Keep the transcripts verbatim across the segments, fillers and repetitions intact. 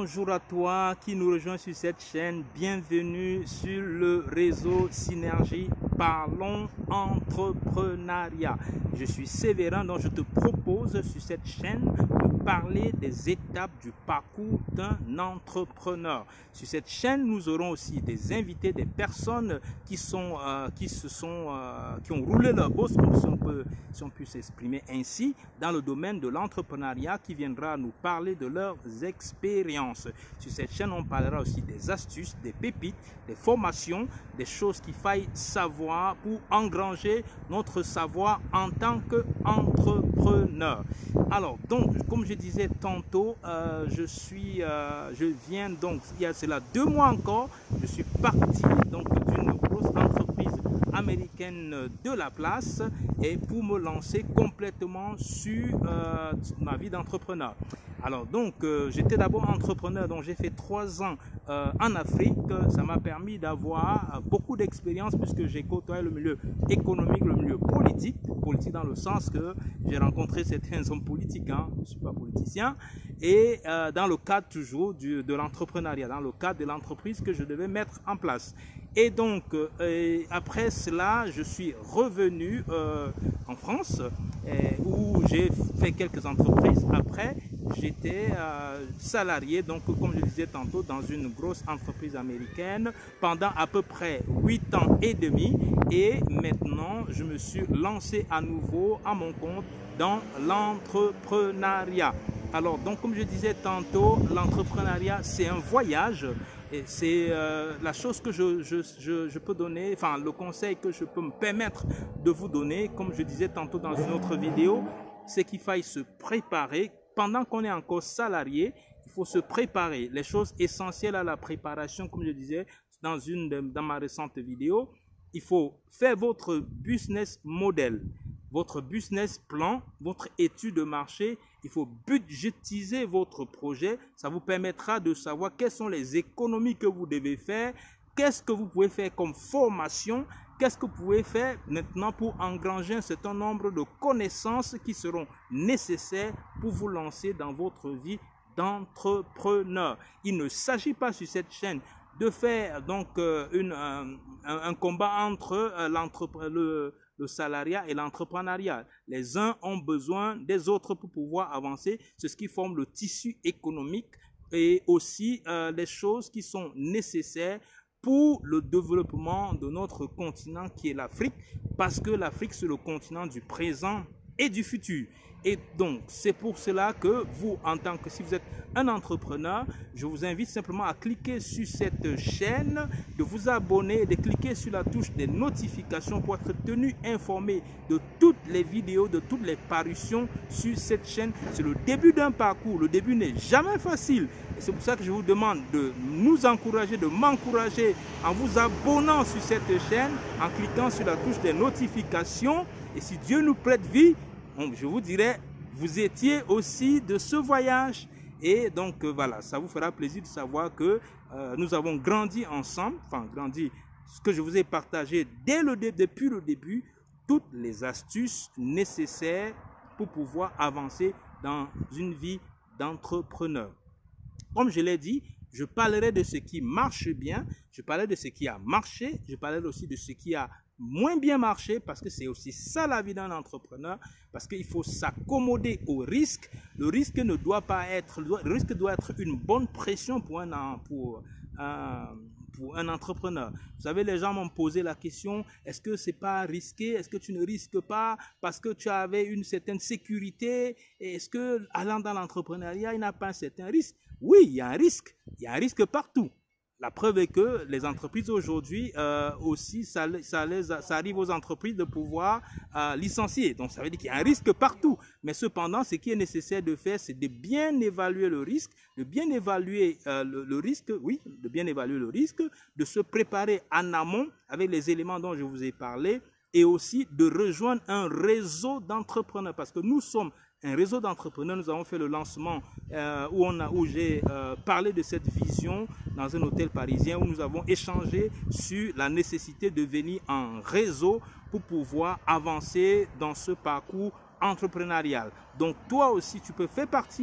bonjour à toi qui nous rejoint sur cette chaîne. Bienvenue sur le réseau Synergie Parlons Entrepreneuriat. Je suis Sévérin, donc je te propose sur cette chaîne de parler des étapes du parcours d'un entrepreneur. Sur cette chaîne, nous aurons aussi des invités, des personnes qui sont, euh, qui se sont, euh, qui ont roulé leur bosse, si on peut, si on peut s'exprimer ainsi, dans le domaine de l'entrepreneuriat, qui viendra nous parler de leurs expériences. Sur cette chaîne, on parlera aussi des astuces, des pépites, des formations, des choses qu'il faille savoir pour engranger notre savoir en tant qu'entrepreneur. Alors, donc, comme je disais tantôt, euh, je suis, euh, je viens donc, il y a cela deux mois encore, je suis parti donc d'une grosse entreprise américaine de la place et pour me lancer complètement sur euh, ma vie d'entrepreneur. Alors donc euh, j'étais d'abord entrepreneur, donc j'ai fait trois ans euh, en Afrique. Ça m'a permis d'avoir euh, beaucoup d'expérience puisque j'ai côtoyé le milieu économique, le milieu politique, politique dans le sens que j'ai rencontré certains hommes politiques, hein, je ne suis pas politicien, et euh, dans le cadre toujours du, de l'entrepreneuriat, dans le cadre de l'entreprise que je devais mettre en place. Et donc, euh, après cela, je suis revenu euh, en France euh, où j'ai fait quelques entreprises. Après, j'étais euh, salarié, donc comme je disais tantôt, dans une grosse entreprise américaine pendant à peu près huit ans et demi. Et maintenant, je me suis lancé à nouveau à mon compte dans l'entrepreneuriat. Alors, donc, comme je disais tantôt, l'entrepreneuriat, c'est un voyage. Et c'est euh, la chose que je, je, je, je peux donner, enfin le conseil que je peux me permettre de vous donner, comme je disais tantôt dans une autre vidéo, c'est qu'il faille se préparer. Pendant qu'on est encore salarié, il faut se préparer. Les choses essentielles à la préparation, comme je disais dans, une de, dans ma récente vidéo, il faut faire votre business model, votre business plan, votre étude de marché. Il faut budgétiser votre projet. Ça vous permettra de savoir quelles sont les économies que vous devez faire, qu'est-ce que vous pouvez faire comme formation, qu'est-ce que vous pouvez faire maintenant pour engranger un certain nombre de connaissances qui seront nécessaires pour vous lancer dans votre vie d'entrepreneur. Il ne s'agit pas sur cette chaîne de faire donc euh, une, un, un combat entre euh, l'entrepreneur, le le salariat et l'entrepreneuriat. Les uns ont besoin des autres pour pouvoir avancer. C'est ce qui forme le tissu économique et aussi euh, les choses qui sont nécessaires pour le développement de notre continent qui est l'Afrique, parce que l'Afrique, c'est le continent du présent et du futur. Et donc, c'est pour cela que vous, en tant que, si vous êtes un entrepreneur, je vous invite simplement à cliquer sur cette chaîne, de vous abonner, de cliquer sur la touche des notifications pour être tenu informé de toutes les vidéos, de toutes les parutions sur cette chaîne. C'est le début d'un parcours. Le début n'est jamais facile. Et c'est pour ça que je vous demande de nous encourager, de m'encourager en vous abonnant sur cette chaîne, en cliquant sur la touche des notifications. Et si Dieu nous prête vie, je vous dirais, vous étiez aussi de ce voyage. Et donc euh, voilà, ça vous fera plaisir de savoir que euh, nous avons grandi ensemble, enfin grandi, ce que je vous ai partagé dès le dé depuis le début, toutes les astuces nécessaires pour pouvoir avancer dans une vie d'entrepreneur. Comme je l'ai dit, je parlerai de ce qui marche bien, je parlerai de ce qui a marché, je parlerai aussi de ce qui a moins bien marché, parce que c'est aussi ça la vie d'un entrepreneur, parce qu'il faut s'accommoder au risque. Le risque ne doit pas être, le risque doit être une bonne pression pour un, pour un, pour un entrepreneur. Vous savez, les gens m'ont posé la question, est-ce que c'est pas risqué? Est-ce que tu ne risques pas parce que tu avais une certaine sécurité? Est-ce que allant dans l'entrepreneuriat, il n'y a pas un certain risque? Oui, il y a un risque. Il y a un risque partout. La preuve est que les entreprises aujourd'hui euh, aussi, ça, ça, les, ça arrive aux entreprises de pouvoir euh, licencier. Donc ça veut dire qu'il y a un risque partout. Mais cependant, ce qui est nécessaire de faire, c'est de bien évaluer le risque, de bien évaluer euh, le, le risque, oui, de bien évaluer le risque, de se préparer en amont avec les éléments dont je vous ai parlé, et aussi de rejoindre un réseau d'entrepreneurs, parce que nous sommes un réseau d'entrepreneurs. Nous avons fait le lancement euh, où, on a, où j'ai euh, parlé de cette vision dans un hôtel parisien, où nous avons échangé sur la nécessité de venir en réseau pour pouvoir avancer dans ce parcours entrepreneurial. Donc toi aussi, tu peux faire partie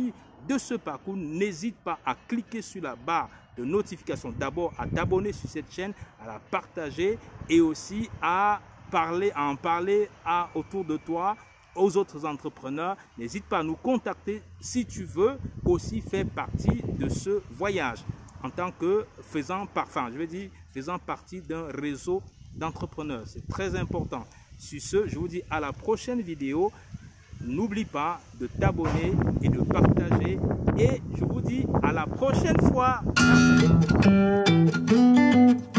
de ce parcours, n'hésite pas à cliquer sur la barre de notification. D'abord, à t'abonner sur cette chaîne, à la partager et aussi à parler, à en parler à, autour de toi, aux autres entrepreneurs. N'hésite pas à nous contacter si tu veux aussi faire partie de ce voyage en tant que faisant, par, enfin, je veux dire, faisant partie d'un réseau d'entrepreneurs. C'est très important. Sur ce, je vous dis à la prochaine vidéo. N'oublie pas de t'abonner et de partager. Et je vous dis à la prochaine fois. Merci.